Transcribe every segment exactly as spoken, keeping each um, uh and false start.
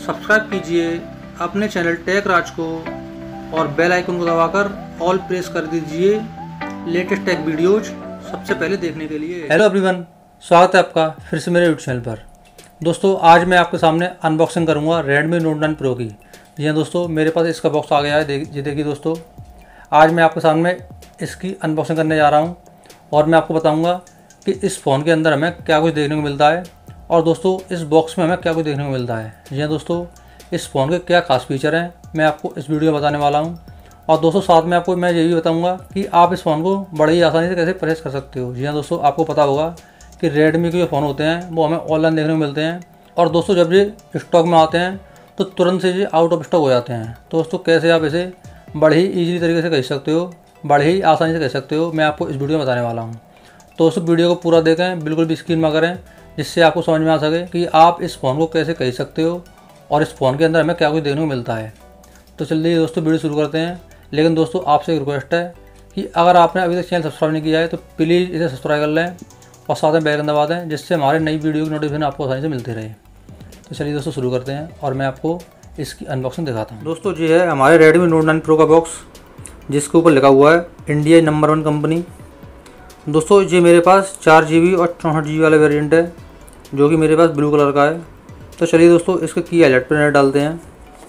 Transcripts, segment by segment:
Subscribe कीजिए अपने channel take राज को और बेल आइकन को दबाकर ऑल प्रेस कर दीजिए लेटेस्ट टेक वीडियोज सबसे पहले देखने के लिए। हेलो एवरीवन, स्वागत है आपका फिर से मेरे यूट्यूब चैनल पर। दोस्तों आज मैं आपके सामने अनबॉक्सिंग करूंगा Redmi Note नाइन Pro की। जी हाँ दोस्तों, मेरे पास इसका बॉक्स आ गया है। देख ये देखिए दोस्तों, आज मैं आपके सामने इसकी अनबॉक्सिंग करने जा रहा हूँ और मैं आपको बताऊँगा कि इस फ़ोन के अंदर हमें क्या कुछ देखने को मिलता है और दोस्तों इस बॉक्स में हमें क्या कुछ देखने को मिलता है। जी हाँ दोस्तों, इस फ़ोन के क्या खास फीचर हैं मैं आपको इस वीडियो में बताने वाला हूँ। और दोस्तों साथ में आपको मैं ये भी बताऊंगा कि आप इस फ़ोन को बड़ी ही आसानी से कैसे परचेस कर सकते हो। जी हाँ दोस्तों, आपको पता होगा कि रेडमी के जो फ़ोन होते हैं वो हमें ऑनलाइन देखने को मिलते हैं और दोस्तों जब ये स्टॉक में आते हैं तो तुरंत से ये आउट ऑफ स्टॉक हो जाते हैं। तो दोस्तों कैसे आप इसे बड़े ही ईजिली तरीके से कह सकते हो, बड़े ही आसानी से कह सकते हो, मैं आपको इस वीडियो में बताने वाला हूँ। तो दोस्तों वीडियो को पूरा देखें, बिल्कुल भी स्क्रीन में करें, जिससे आपको समझ में आ सके कि आप इस फ़ोन को कैसे कह सकते हो और इस फ़ोन के अंदर हमें क्या कुछ देखने को मिलता है। तो चलिए दोस्तों वीडियो शुरू करते हैं। लेकिन दोस्तों आपसे एक रिक्वेस्ट है कि अगर आपने अभी तक चैनल सब्सक्राइब नहीं किया है तो प्लीज़ इसे सब्सक्राइब कर लें और साथ में बेल आइकन दबा दें, जिससे हमारे नई वीडियो की नोटिफिकेशन आपको आसानी से मिलती रहे। तो चलिए दोस्तों शुरू करते हैं और मैं आपको इसकी अनबॉक्सिंग दिखाता हूँ। दोस्तों ये है हमारे Redmi Note नाइन Pro का बॉक्स, जिसके ऊपर लिखा हुआ है इंडिया नंबर वन कंपनी। दोस्तों ये मेरे पास चार जी बी और चौंसठ जी बी वाला वेरिएंट है, जो कि मेरे पास ब्लू कलर का है। तो चलिए दोस्तों इसके की हाईलाइट पर डालते हैं।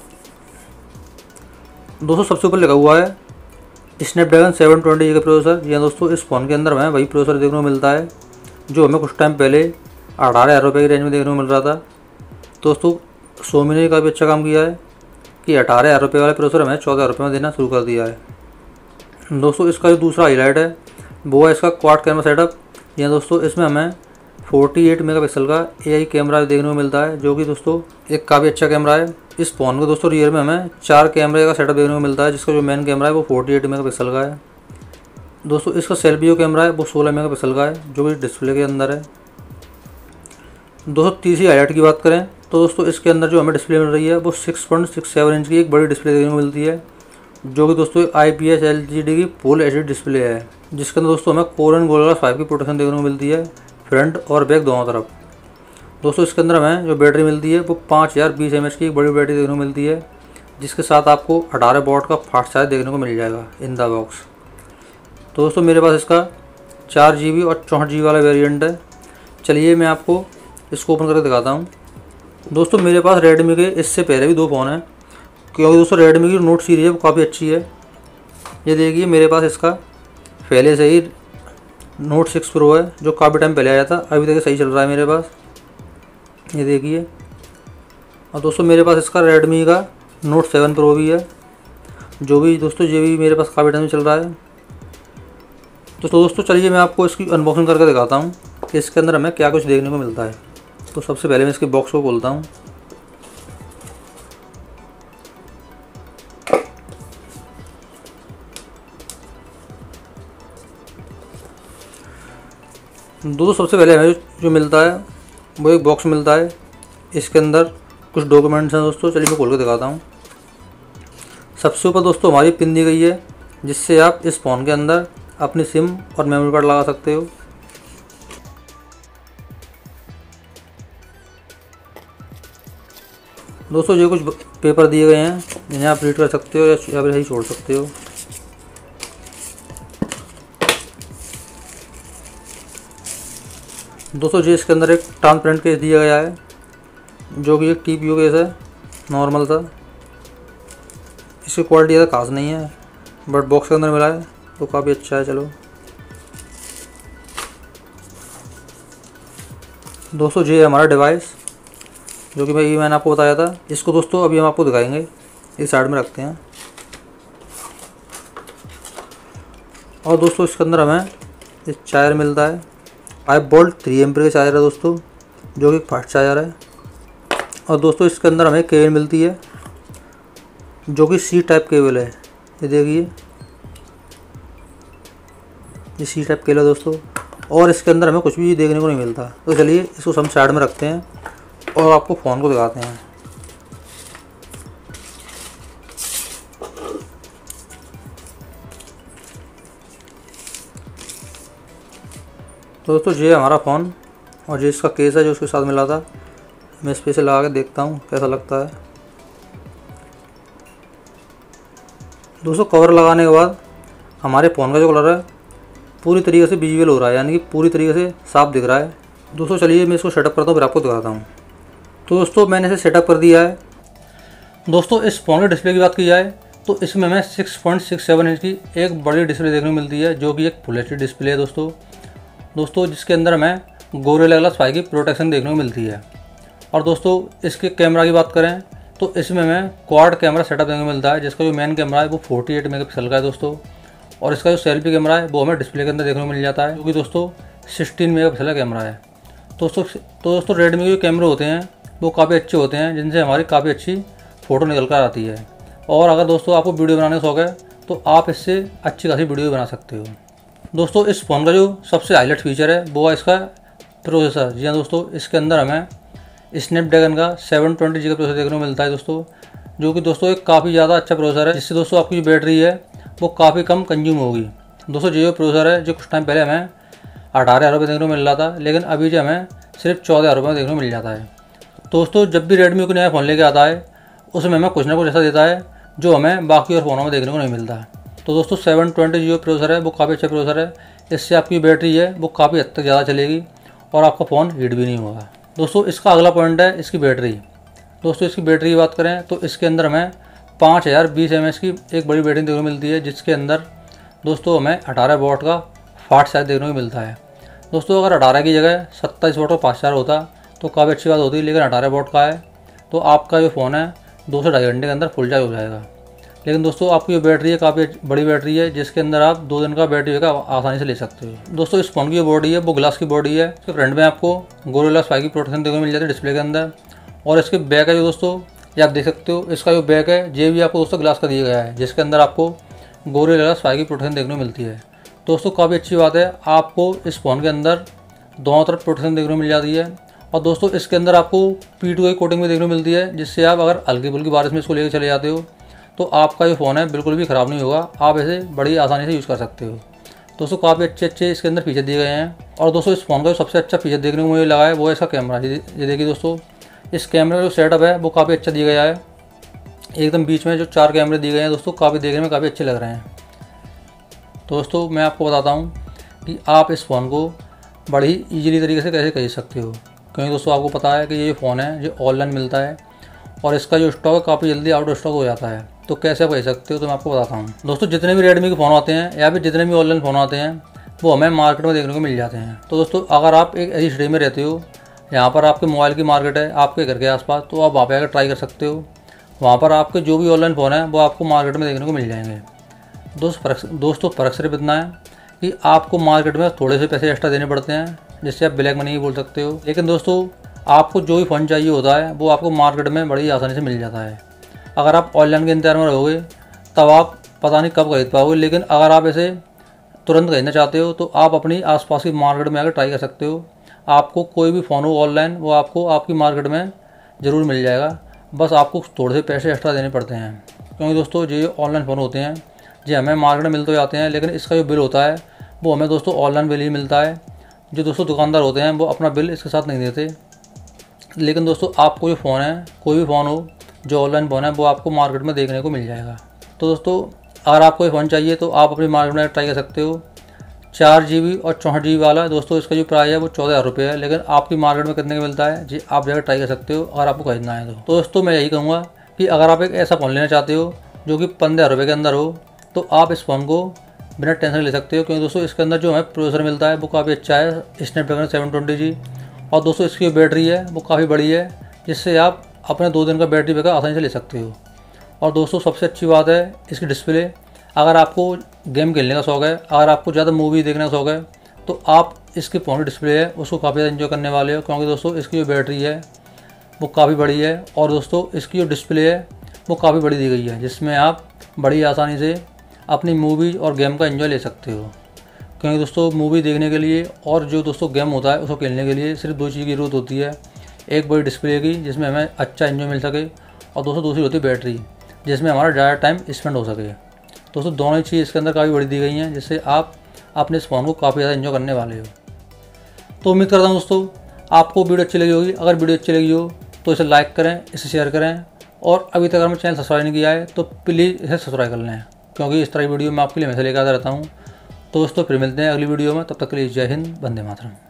दोस्तों सबसे ऊपर लिखा हुआ है स्नैपड्रैगन सेवन ट्वेंटी जी का प्रोसेसर। जी हाँ दोस्तों, इस फ़ोन के अंदर हमें वही प्रोसेसर देखने को मिलता है जो हमें कुछ टाइम पहले अठारह हज़ार रुपये की रेंज में देखने को मिल रहा था। दोस्तों सोमी ने काफ़ी अच्छा काम किया है कि अठारह हज़ार रुपये वाले प्रोसेसर हमें चौदह हज़ार रुपये में देना शुरू कर दिया है। दोस्तों इसका जो दूसरा हाईलाइट है वो है इसका क्वाड कैमरा सेटअप। जी हाँ दोस्तों, इसमें हमें अड़तालीस मेगापिक्सल का एआई कैमरा देखने को मिलता है, जो कि दोस्तों एक काफ़ी अच्छा कैमरा है। इस फ़ोन को दोस्तों रियर में हमें चार कैमरे का सेटअप देखने को मिलता है, जिसका जो मेन कैमरा है वो अड़तालीस मेगापिक्सल का है। दोस्तों इसका सेल्फी जो कैमरा है वो सोलह मेगापिक्सल का है, जो कि डिस्प्ले के अंदर है। दोस्तों तीसरी हाईलाइट की बात करें तो दोस्तों इसके अंदर जो हमें डिस्प्ले मिल रही है वो six point six seven inch की एक बड़ी डिस्प्ले देखने को मिलती है, जो कि दोस्तों I P S L C D की फुल एच डी डिस्प्ले है, जिसके अंदर दोस्तों हमें कोरन गोल्ड फाइव की प्रोटेक्शन देखने को मिलती है फ्रंट और बैक दोनों तरफ। दोस्तों इसके अंदर हमें जो बैटरी मिलती है वो पाँच हज़ार बीस एम एच की एक बड़ी बैटरी देखने को मिलती है, जिसके साथ आपको अठारह वॉट का फास्ट चार्ज देखने को मिल जाएगा इन द बॉक्स। तो दोस्तों मेरे पास इसका चार जी बी और चौंसठ जी बी वाला वेरिएंट है। चलिए मैं आपको इसको ओपन करके दिखाता हूँ। दोस्तों मेरे पास रेडमी के इससे पहले भी दो फ़ोन हैं, क्योंकि दोस्तों रेडमी की नोट सीरीज है वो काफ़ी अच्छी है। ये देखिए मेरे पास इसका पहले से ही नोट सिक्स प्रो है, जो काफ़ी टाइम पहले आया था, अभी तक सही चल रहा है मेरे पास। ये देखिए। और दोस्तों मेरे पास इसका रेडमी का नोट सेवन प्रो भी है, जो भी दोस्तों ये भी मेरे पास काफ़ी टाइम चल रहा है। तो दोस्तों चलिए मैं आपको इसकी अनबॉक्सिंग करके दिखाता हूँ कि इसके अंदर हमें क्या कुछ देखने को मिलता है। तो सबसे पहले मैं इसके बॉक्स को खोलता हूँ। दोस्तों सबसे पहले हमें जो मिलता है वो एक बॉक्स मिलता है, इसके अंदर कुछ डॉक्यूमेंट्स हैं। दोस्तों चलिए मैं खोल के दिखाता हूँ। सबसे ऊपर दोस्तों हमारी पिन दी गई है, जिससे आप इस फ़ोन के अंदर अपनी सिम और मेमोरी कार्ड लगा सकते हो। दोस्तों ये कुछ पेपर दिए गए हैं, जिन्हें आप रीड कर सकते हो या फिर यही छोड़ सकते हो। दोस्तों जी इसके अंदर एक ट्रांसपेरेंट केस दिया गया है, जो कि एक टी पी यू केस है, नॉर्मल था। इसकी क्वालिटी ज़्यादा खास नहीं है, बट बॉक्स के अंदर मिला है तो काफ़ी अच्छा है। चलो दोस्तों ये है हमारा डिवाइस, जो कि भाई मैंने आपको बताया था। इसको दोस्तों अभी हम आपको दिखाएंगे, इस साइड में रखते हैं। और दोस्तों इसके अंदर हमें एक चार्जर मिलता है, फाइव वोल्ट थ्री एम्पीयर का चार्जर है दोस्तों, जो कि फास्ट चार्जर है। और दोस्तों इसके अंदर हमें केबल मिलती है, जो कि सी टाइप केबल है। ये देखिए ये सी टाइप केबल है दोस्तों, और इसके अंदर हमें कुछ भी देखने को नहीं मिलता। तो चलिए इसको हम साइड में रखते हैं और आपको फ़ोन को दिखाते हैं। तो दोस्तों ये हमारा फ़ोन और ये इसका केस है जो उसके साथ मिला था। मैं इस पे से लगा के देखता हूँ कैसा लगता है। दोस्तों कवर लगाने के बाद हमारे फ़ोन का जो कलर है पूरी तरीके से विजुअल हो रहा है, यानी कि पूरी तरीके से साफ दिख रहा है। दोस्तों चलिए मैं इसको सेटअप करता हूँ, फिर आपको दिखाता हूँ। तो दोस्तों मैंने इसे सेटअप कर दिया है। दोस्तों इस फ़ोन के डिस्प्ले की बात की जाए तो इसमें हमें six point six seven inch की एक बड़ी डिस्प्ले देखने को मिलती है, जो कि एक फुल एच डी डिस्प्ले है दोस्तों दोस्तों जिसके अंदर हमें गोरिल्ला ग्लास फाइव की प्रोटेक्शन देखने को मिलती है। और दोस्तों इसके कैमरा की बात करें तो इसमें हमें क्वाड कैमरा सेटअप देखने को मिलता है, जिसका जो मेन कैमरा है वो अड़तालीस मेगापिक्सल का है दोस्तों। और इसका जो सेल्फी कैमरा है वो हमें डिस्प्ले के अंदर देखने को मिल जाता है, जो कि दोस्तों सोलह मेगापिक्सल का कैमरा है। दोस्तों तो दोस्तों रेडमी के जो कैमरे होते हैं वो काफ़ी अच्छे होते हैं, जिनसे हमारी काफ़ी अच्छी फ़ोटो निकल कर आती है। और अगर दोस्तों आपको वीडियो बनाने का शौक है तो आप इससे अच्छी खासी वीडियो बना सकते हो। दोस्तों इस फ़ोन का जो सबसे हाईलाइट फीचर है वो है इसका प्रोसेसर। जी हाँ दोस्तों, इसके अंदर हमें स्नैपड्रैगन का सेवन ट्वेंटी जी का प्रोसेसर देखने को मिलता है दोस्तों, जो कि दोस्तों एक काफ़ी ज़्यादा अच्छा प्रोसेसर है, जिससे दोस्तों आपकी जो बैटरी है वो काफ़ी कम कंज्यूम होगी। दोस्तों जो प्रोसेसर है जो कुछ टाइम पहले हमें अठारह हज़ार रुपये देखने को मिल रहा था, लेकिन अभी जो हमें सिर्फ चौदह हज़ार रुपये में देखने को मिल जाता है। दोस्तों जब भी रेडमी को नया फ़ोन लेके आता है उसमें हमें कुछ ना कुछ ऐसा देता है जो हमें बाकी और फ़ोनों में देखने को नहीं मिलता है। तो दोस्तों सेवन ट्वेंटी जी प्रोसेसर है वो काफ़ी अच्छा प्रोसेसर है, इससे आपकी बैटरी है वो काफ़ी हद तक ज़्यादा चलेगी और आपका फ़ोन हीट भी नहीं होगा। दोस्तों इसका अगला पॉइंट है इसकी बैटरी। दोस्तों इसकी बैटरी की बात करें तो इसके अंदर हमें पाँच हज़ार बीस एम एच की एक बड़ी बैटरी देखने को मिलती है, जिसके अंदर दोस्तों हमें अठारह वॉट का फास्ट चार्ज देखने को मिलता है। दोस्तों अगर अठारह की जगह सत्ताईस वॉट का फास्ट चार्ज होता तो काफ़ी अच्छी बात होती, लेकिन अठारह वॉट का है तो आपका जो फ़ोन है दो से ढाई घंटे के अंदर फुल चार्ज हो जाएगा। लेकिन दोस्तों आपकी जो बैटरी है काफ़ी बड़ी बैटरी है, जिसके अंदर आप दो दिन का बैटरी बैकअप आसानी से ले सकते हो। दोस्तों इस फ़ोन की जो बॉडी है वो ग्लास की बॉडी है। इसके फ्रंट में आपको गोरिल्ला ग्लास फाइव की प्रोटेक्शन देखने को मिल जाती है डिस्प्ले के अंदर। और इसके बैक है जो दोस्तों ये आप देख सकते हो, इसका जो बैक है ये भी आपको दोस्तों ग्लास का दिया गया है, जिसके अंदर आपको गोरिल्ला ग्लास फाइव की प्रोटेक्शन देखने को मिलती है। दोस्तों काफ़ी अच्छी बात है, आपको इस फ़ोन के अंदर दोनों तरफ प्रोटेक्शन देखने को मिल जाती है। और दोस्तों इसके अंदर आपको पी टू की कोटिंग भी देखने को मिलती है, जिससे आप अगर हल्की फुल्की बारिश में इसको लेकर चले जाते हो तो आपका जो फ़ोन है बिल्कुल भी ख़राब नहीं होगा, आप इसे बड़ी आसानी से यूज़ कर सकते हो। दोस्तों काफ़ी अच्छे अच्छे इसके अंदर फीचर दिए गए हैं। और दोस्तों इस फ़ोन का जो सबसे अच्छा फीचर देखने को मुझे लगा है वो है इसका कैमरा। ये देखिए दोस्तों, इस कैमरे का जो सेटअप है वो काफ़ी अच्छा दिया गया है। एकदम बीच में जो चार कैमरे दिए गए हैं दोस्तों, काफ़ी देखने में काफ़ी अच्छे लग रहे हैं। दोस्तों मैं आपको बताता हूँ कि आप इस फ़ोन को बड़ी ईजीली तरीके से कैसे खरीद सकते हो, क्योंकि दोस्तों आपको पता है कि ये फ़ोन है जो ऑनलाइन मिलता है और इसका जो स्टॉक है काफ़ी जल्दी आउट ऑफ स्टॉक हो जाता है। तो कैसे आप खरीद सकते हो तो मैं आपको बताता हूँ। दोस्तों जितने भी रेडमी के फ़ोन आते हैं या फिर जितने भी ऑनलाइन फ़ोन आते हैं वो हमें मार्केट में देखने को मिल जाते हैं। तो दोस्तों अगर आप एक ऐसी सिटी में रहते हो यहाँ पर आपके मोबाइल की मार्केट है आपके घर के आसपास, तो आप वहाँ पर आकर ट्राई कर सकते हो। वहाँ पर आपके जो भी ऑनलाइन फ़ोन है वो आपको मार्केट में देखने को मिल जाएंगे। दोस्त फर्क दोस्तों फर्क सिर्फ इतना है कि आपको मार्केट में थोड़े से पैसे एक्स्ट्रा देने पड़ते हैं, जिससे आप ब्लैक मनी भी बोल सकते हो। लेकिन दोस्तों आपको जो भी फ़ोन चाहिए होता है वो आपको मार्केट में बड़ी आसानी से मिल जाता है। अगर आप ऑनलाइन के इंतजार में रहोगे तब आप पता नहीं कब खरीद पाओगे, लेकिन अगर आप इसे तुरंत खरीदना चाहते हो तो आप अपनी आसपास की मार्केट में आकर ट्राई कर सकते हो। आपको कोई भी फ़ोन हो ऑनलाइन वो आपको आपकी मार्केट में ज़रूर मिल जाएगा, बस आपको थोड़े से पैसे एक्स्ट्रा देने पड़ते हैं। क्योंकि दोस्तों जो ऑनलाइन फ़ोन होते हैं जी हमें मार्केट में मिल तो जाते हैं, लेकिन इसका जो बिल होता है वो हमें दोस्तों ऑनलाइन बिल ही मिलता है। जो दोस्तों दुकानदार होते हैं वो अपना बिल इसके साथ नहीं देते। लेकिन दोस्तों आपको जो फ़ोन है कोई भी फ़ोन हो जो ऑनलाइन फ़ोन है वो आपको मार्केट में देखने को मिल जाएगा। तो दोस्तों अगर आपको ये फ़ोन चाहिए तो आप अपनी मार्केट में ट्राई कर सकते हो। चार जी बी और चौंसठ जी बी वाला दोस्तों इसका जो प्राइस है वो चौदह हज़ार रुपये है, लेकिन आपकी मार्केट में कितने का मिलता है जी आप जाकर ट्राई कर सकते हो अगर आपको खरीदना है तो। तो दोस्तों मैं यही कहूँगा कि अगर आप एक ऐसा फ़ोन लेना चाहते हो जो कि पंद्रह हज़ार रुपये के अंदर हो तो आप इस फ़ोन को बिना टेंशन ले सकते हो, क्योंकि दोस्तों इसके अंदर जो हमें प्रोसेसर मिलता है वो काफ़ी अच्छा है, स्नैपड्रैगन सेवन ट्वेंटी जी। और दोस्तों इसकी जो बैटरी है वो काफ़ी बड़ी है, जिससे आप अपने दो दिन का बैटरी बैकअप आसानी से ले सकते हो। और दोस्तों सबसे अच्छी बात है इसकी डिस्प्ले। अगर आपको गेम खेलने का शौक़ है, अगर आपको ज़्यादा मूवी देखने का शौक़ है तो आप इसकी फ़ोन की डिस्प्ले है उसको काफ़ी ज़्यादा एंजॉय करने वाले हो, क्योंकि दोस्तों इसकी जो बैटरी है वो काफ़ी बड़ी है और दोस्तों इसकी जो डिस्प्ले है वो काफ़ी बड़ी दी गई है, जिसमें आप बड़ी आसानी से अपनी मूवी और गेम का एंजॉय ले सकते हो। क्योंकि दोस्तों मूवी देखने के लिए और जो दोस्तों गेम होता है उसको खेलने के लिए सिर्फ दो चीज़ की ज़रूरत होती है, एक बड़ी डिस्प्ले की जिसमें हमें अच्छा एंजॉय मिल सके, और दोस्तों दूसरी होती है बैटरी जिसमें हमारा ज़्यादा टाइम स्पेंड हो सके। दोस्तों दोनों ही चीज़ इसके अंदर काफ़ी बड़ी दी गई हैं, जिससे आप अपने इस फ़ोन को काफ़ी ज़्यादा एंजॉय करने वाले हो। तो उम्मीद करता हूँ दोस्तों आपको वीडियो अच्छी लगी होगी। अगर वीडियो अच्छी लगी हो तो इसे लाइक करें, इसे शेयर करें, और अभी तक अगर मेरा चैनल सब्सक्राइब नहीं किया है तो प्लीज़ इसे सब्सक्राइब कर लें। क्योंकि इस तरह की वीडियो मैं आपके लिए हमेशा लेकर आता रहता हूँ। तो दोस्तों फिर मिलते हैं अगली वीडियो में, तब तक के लिए जय हिंद, वंदे मातरम।